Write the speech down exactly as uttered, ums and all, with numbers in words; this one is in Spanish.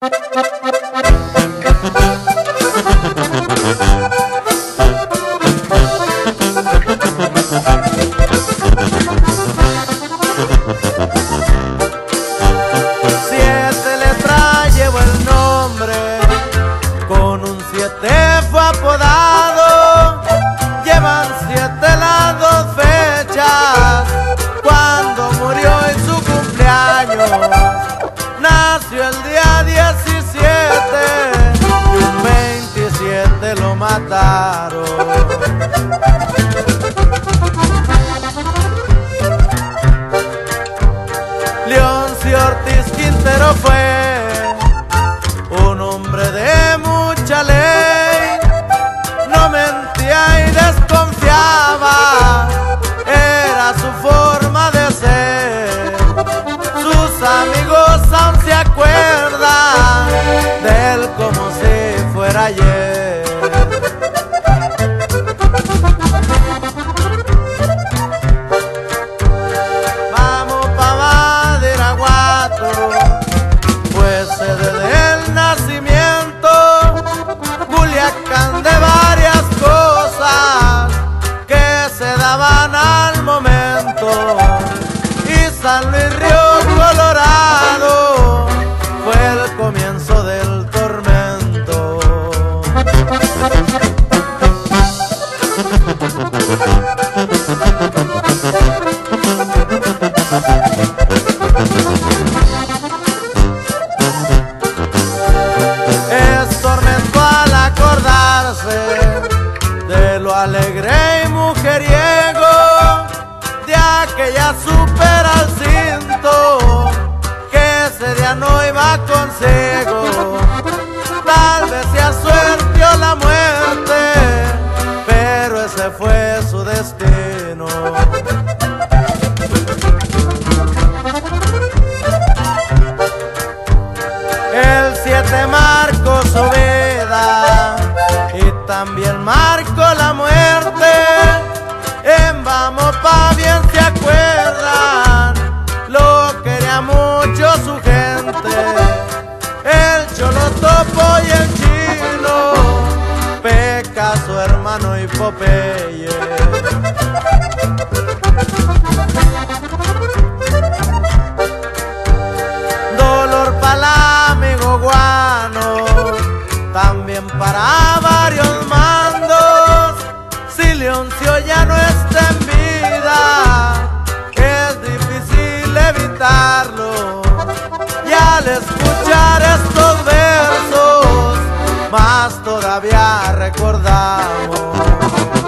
Siete letras llevo el nombre, con un siete fue apodado. Llevan siete las dos fechas, cuando murió en su cumpleaños. Nació el día diecisiete y un veintisiete lo mataron. Leoncio Ortiz Quintero fue un hombre de mucha ley, no mentía y desconfiaba, era su forma de ser. Sus amigos aún se acuerdan de él como si fuera ayer. Vamos pa' Badiraguato, pues sede del nacimiento, Culiacán de varias cosas que se daban al momento. Y San Luis Río Colorado fue el comienzo del tormento. Es tormento al acordarse de lo alegre y mujeriego de aquella super al cinto que ese día no iba consigo. Tal vez sea suerte o la muerte, pero ese fue su destino. El siete marcó su vida y también marcó la muerte. En Vamos pa' bien se acuerdan, lo quería mucho su gente. El Cholo Topo y el Chino, Peca su hermano y Popeye. Dolor para amigo Guano, también para varios mandos. Si Leoncio ya no está en vida, es difícil evitarlo. Y al escuchar estos versos, más todavía recordamos.